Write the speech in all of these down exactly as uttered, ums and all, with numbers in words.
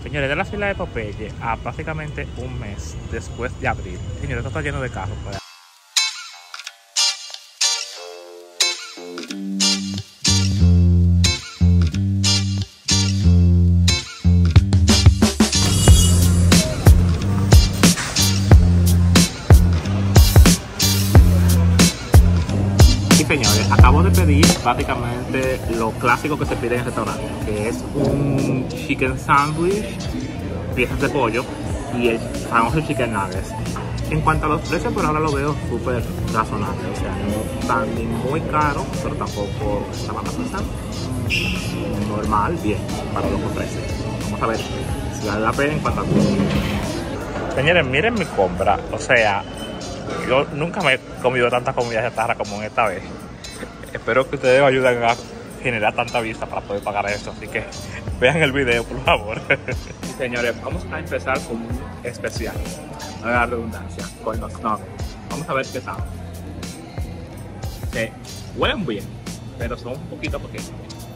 Señores, de la fila de Popeye a prácticamente un mes después de abrir. Señores, esto está lleno de carros. Pues. Señores, acabo de pedir básicamente lo clásico que se pide en el restaurante, que es un chicken sandwich, piezas de pollo y el famoso chicken nuggets. En cuanto a los precios, por ahora lo veo súper razonable, o sea, no están ni muy caro, pero tampoco está mal pasando. Normal, bien, para lo que ofrece. Vamos a ver si vale la pena en cuanto a costo. Señores, miren mi compra, o sea, yo nunca me he comido tanta comida chatarra como en esta vez. Espero que ustedes me ayuden a generar tanta vista para poder pagar esto. Así que vean el video, por favor. Señores, vamos a empezar con un especial. No la redundancia, con los nuggets. Vamos a ver qué tal. Se huelen bien, pero son un poquito pequeños.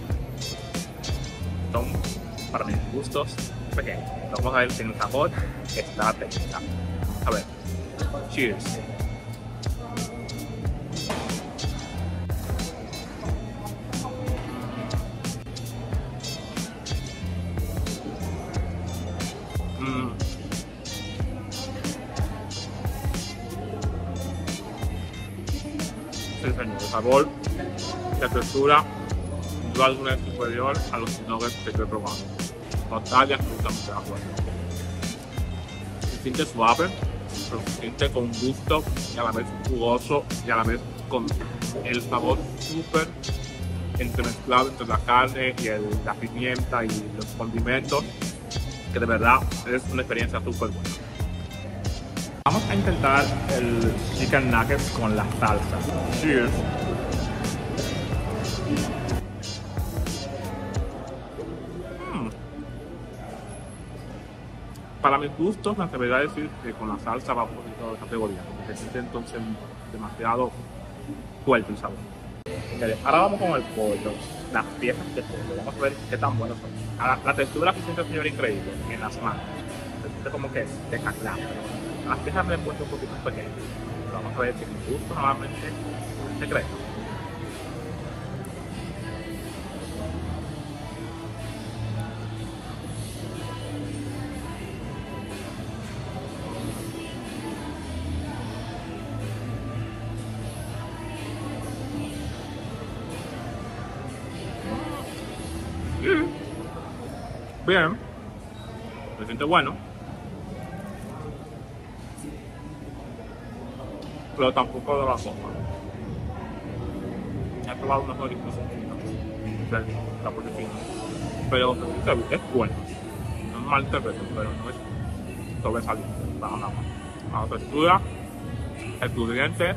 Son, para mis gustos, pequeños. Vamos a ver si el sabor está técnica. A ver. Cheers. Mm. Sí, señor. El sabor, la textura, sin duda alguna es superior a los nuggets que yo he probado. Total y absolutamente de acuerdo. Se siente suave, pero se siente con gusto y a la vez jugoso y a la vez con el sabor súper entremezclado entre la carne y el, la pimienta y los condimentos, que de verdad es una experiencia súper buena. Vamos a intentar el chicken nuggets con la salsa. Cheers. Mm. Para mis gustos, me atrevería a decir que con la salsa va un poquito de categoría, porque se siente entonces demasiado fuerte el sabor. Okay, ahora vamos con el pollo, las piezas de pollo. Vamos a ver qué tan buenos son. La, la textura que siente el señor increíble en las manos. Se siente como que de caclán. Las piezas me han puesto un poquito pequeñas. Pero vamos a ver si mi gusto nuevamente es un secreto. Bien, se siente bueno, pero tampoco de la sopa. He probado unos nuggets que son finos, la porcina, pero se siente, es bueno. No es mal interpreto, pero no es sobresaliente para nada. La textura, el nutriente,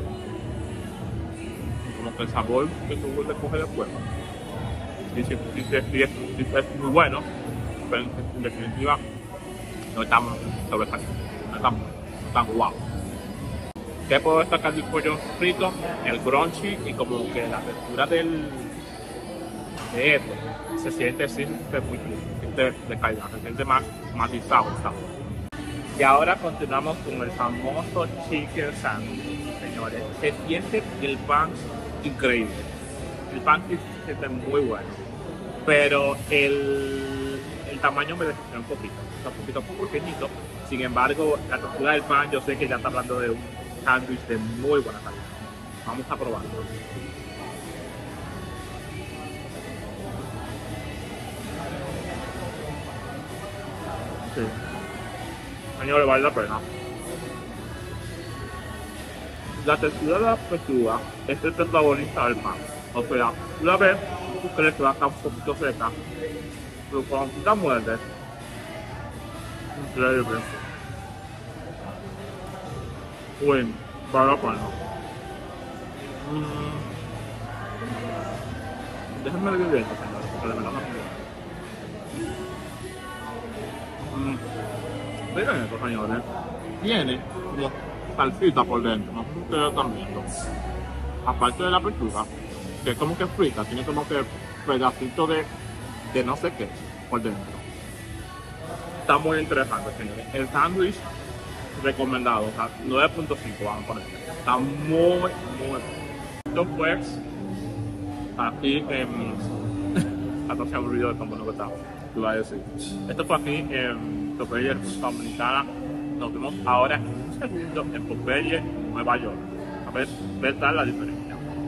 como que el sabor que tú vuelves a coger después. Y si, si, si, si, es, si es muy bueno, pero en definitiva no es tan sobresaliente, no es tan, no tan guau. ¿Qué puedo destacar del pollo frito? El crunchy y como que la textura del de esto se siente, sí, se siente muy bien, se siente de calidad, se siente más matizado el sabor. Y ahora continuamos con el famoso chicken sandwich, señores. Se siente el pan increíble, el pan se siente muy bueno, pero el, el tamaño me decepciona un poquito, está un poquito pequeñito. Sin embargo, la textura del pan, yo sé que ya está hablando de un sándwich de muy buena calidad. Vamos a probarlo. Sí. Señores, vale la pena. La textura de la pechuga es el protagonista del pan. O sea, tú la ves, tú crees que va a estar un poquito seca, pero cuando tú la muerdes, increíble. Uy, vale la pena. Mm. Déjenme ver bien esto, señores, porque de verdad me mm. Miren esto, señores. Tiene como salsita por dentro, no sé si ustedes están viendo. Aparte de la pechuga, que es como que frita, tiene como que pedacito de, de no sé qué por dentro. está muy interesante, señores. El sándwich recomendado, o sea, nueve punto cinco vamos a poner. Está muy, muy. Esto fue aquí en. Hasta se aburrió de tan bueno que está. Te iba a decir. Esto fue aquí en Popeye, República Dominicana. Nos vemos ahora en un segundo en Popeye, Nueva York. A ver, ver tal la diferencia.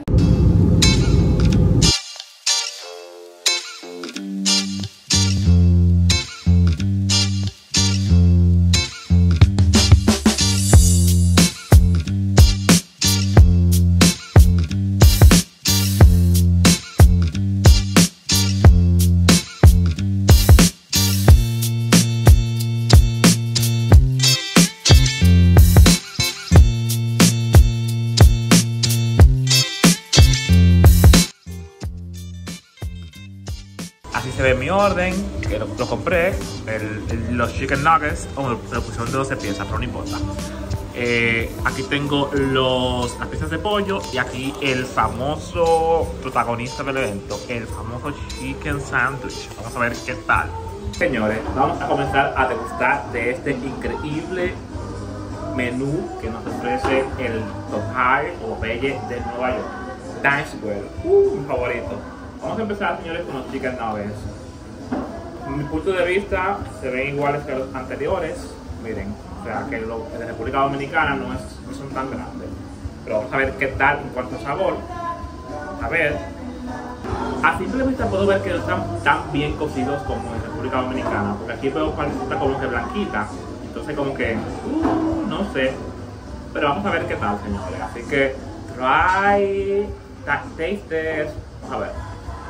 Así se ve mi orden, que lo, lo compré, el, el, los chicken nuggets, o oh, me pusieron de doce piezas, pero no importa. Eh, aquí tengo los, las piezas de pollo y aquí el famoso protagonista del evento, el famoso chicken sandwich. Vamos a ver qué tal. Señores, vamos a comenzar a degustar de este increíble menú que nos ofrece el Popeye o Popeye de Nueva York. Times Square, uh, mi favorito. Vamos a empezar, señores, con los chicken nuggets. En mi punto de vista, se ven iguales que los anteriores. Miren, o sea, que los de República Dominicana no, es, no son tan grandes. Pero vamos a ver qué tal en cuanto a sabor. A ver. A simple vista puedo ver que no están tan bien cocidos como en República Dominicana. Porque aquí veo está como que blanquita. Entonces como que, uh, no sé. Pero vamos a ver qué tal, señores. Así que, try, taste test. Vamos a ver.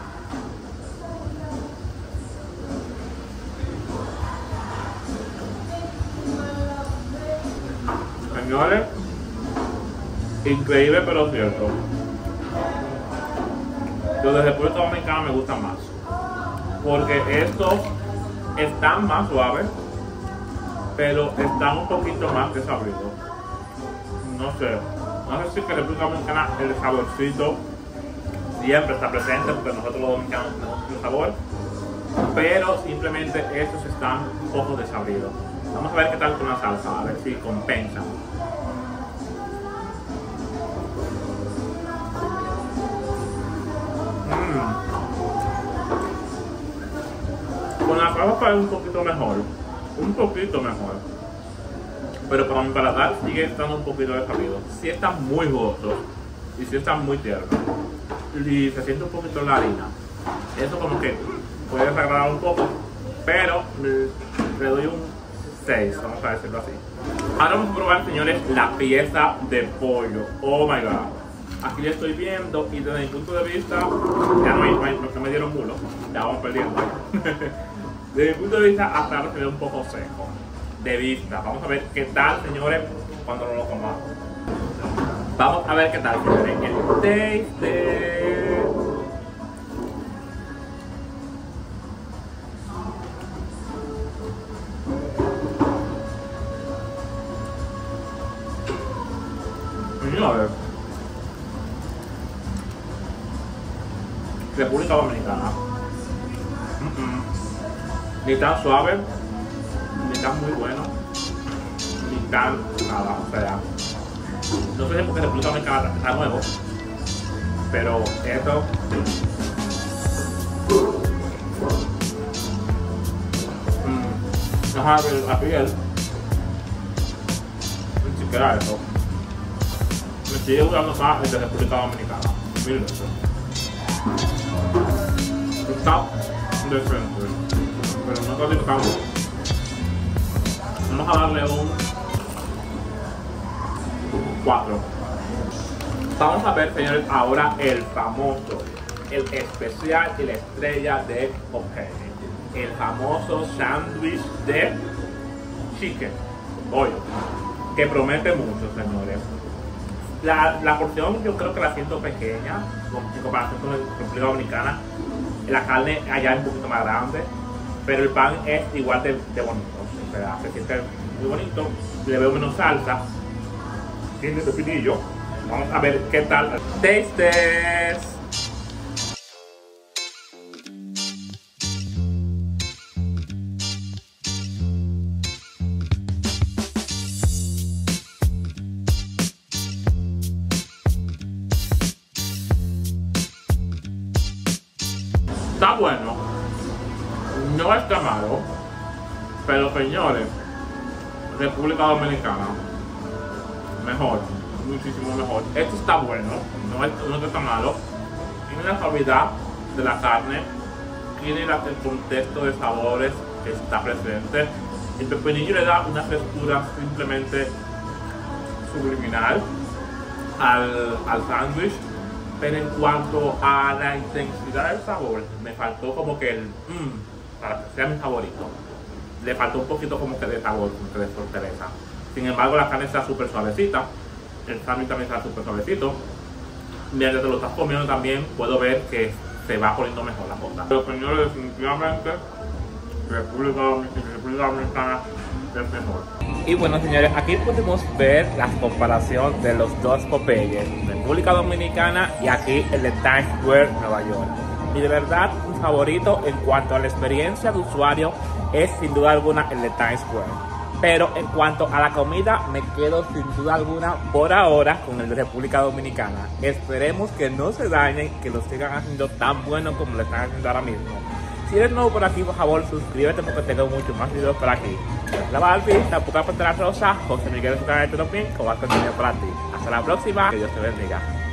Señores, increíble pero cierto. Los de República Dominicana me gustan más porque estos están más suaves, pero están un poquito más desabridos. No sé, no sé si que en República Dominicana el saborcito siempre está presente porque nosotros los dominicanos tenemos el sabor, pero simplemente estos están un poco desabridos. Vamos a ver qué tal con la salsa, a ver si compensa. Mm. Con la salsa es un poquito mejor, un poquito mejor. Pero para mi paladar sigue estando un poquito desabrido. Sí están muy jugosos y sí están muy tiernos. Y se siente un poquito la harina. Eso como que puede desagradar un poco, pero le doy un seis, vamos a decirlo así. Ahora vamos a probar, señores, la pieza de pollo. Oh my god. Aquí le estoy viendo y desde mi punto de vista, ya no, no, no me dieron mulo, ya vamos perdiendo. Desde mi punto de vista, hasta ahora se ve un poco seco. De vista. Vamos a ver qué tal, señores, cuando no lo comamos. Vamos a ver qué tal, señores. El taste. Señores, República Dominicana. Mm -mm. Ni tan suave, ni tan muy bueno, ni tan nada. O sea, no sé si porque República Dominicana está nuevo, pero esto mm, no sabe la piel, ni siquiera eso. Me sigue gustando más el de República Dominicana. Miren eso. Está decente, pero no está disfrutando. Vamos a darle un cuatro. Vamos a ver, señores, ahora el famoso, el especial y la estrella de Popeye. El famoso sándwich de chicken, pollo, que promete mucho, señores. La, la porción yo creo que la siento pequeña en comparación con la República Dominicana. La carne allá es un poquito más grande, pero el pan es igual de, de bonito. O sea, se siente muy bonito. Le veo menos salsa. Tiene pepinillo. Vamos a ver qué tal. Tastes. está bueno, no está malo, pero señores, República Dominicana, mejor, muchísimo mejor. Esto está bueno, no, es, no está malo, tiene la suavidad de la carne, tiene la, el contexto de sabores que está presente. El pepinillo le da una frescura simplemente subliminal al, al sándwich, pero en cuanto a la intensidad del sabor, me faltó como que el mmm, para que sea mi favorito, le faltó un poquito como que de sabor, como que de fortaleza. Sin embargo, la carne está súper suavecita, el sándwich también está súper suavecito. Mientras te lo estás comiendo también puedo ver que se va poniendo mejor la cosa. Pero señores, definitivamente República Dominicana es mejor. Y bueno, señores, aquí podemos ver la comparación de los dos Popeyes, República Dominicana y aquí el de Times Square, Nueva York. Y de verdad, mi favorito en cuanto a la experiencia de usuario es sin duda alguna el de Times Square. Pero en cuanto a la comida, me quedo sin duda alguna por ahora con el de República Dominicana. Esperemos que no se dañen, que lo sigan haciendo tan bueno como lo están haciendo ahora mismo. Si eres nuevo por aquí, por favor, suscríbete porque tengo muchos más videos por aquí. La Barbie, la Puta Pantera Rosa, José Miguel de su canal de Tropin, con más contenido para ti. Hasta la próxima, que Dios te bendiga.